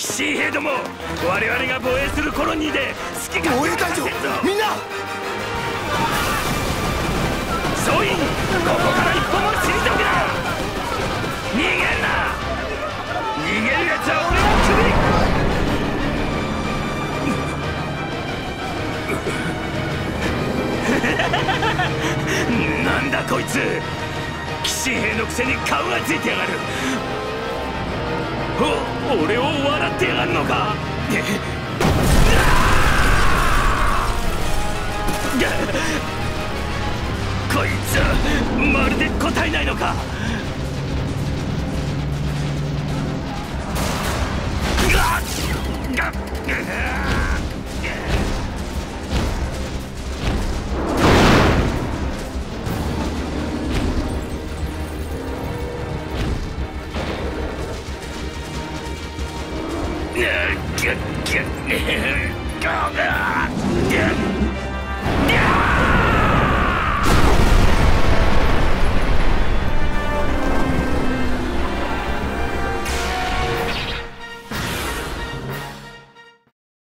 騎士兵ども、我々が防衛するコロニーで好き勝手防衛隊長、みんな総員、ここから一歩も退くな。逃げるな。逃げるやつは俺が首なんだこいつ、騎士兵のくせに顔がついてやがる。俺を笑ってやがるのか。こいつはまるで答えないのか。